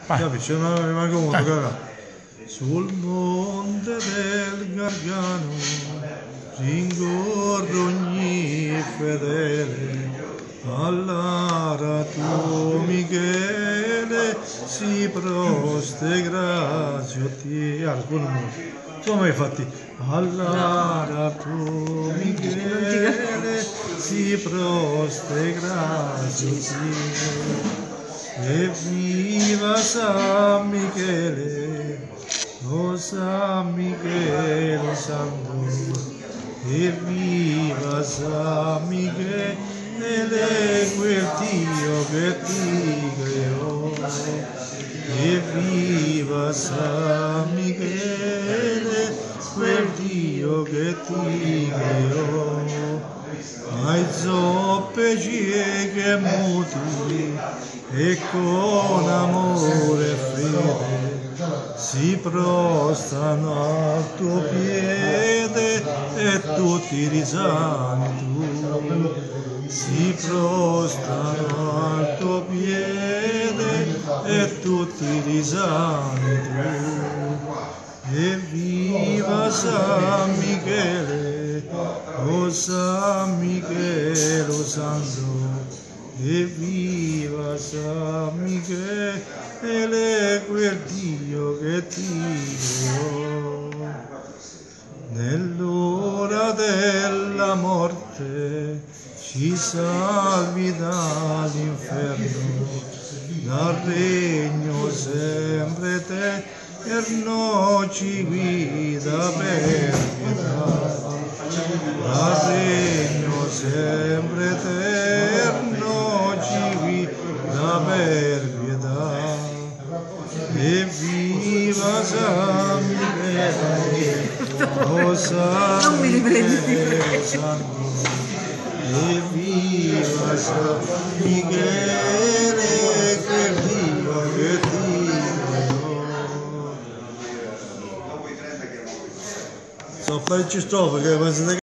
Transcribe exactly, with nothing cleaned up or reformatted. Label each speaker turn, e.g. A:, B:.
A: Vai.
B: Capisci? Non è mai comodo, cara. Sul monte del Gargano rincorro ogni fedele, all'ara tu Michele si proste grazie a te. Ah, come hai fatti? All'ara tu Michele si proste grazie a te. E viva San Michele, oh San Michele Santo, e viva San Michele, quel Dio che ti creò, e viva San Michele, quel Dio che ti creò. Ai zoppe cieche muti e con amore e fede si prostano al tuo piede e tutti risani tu, si prostano al tuo piede e tutti risani tu. E viva San Michele, oh San Michele Santo, e viva San Michele, quel Dio che ti creò. Nell'ora della morte ci salvi dall'inferno, dal regno sempre te, eterno ci guida per pietà, dal regno sempre eterno ci guida per pietà. E viva San Michele, oh San Michele Santo, e viva San Michele, quel Dio che ti creò. So fare ci strofe che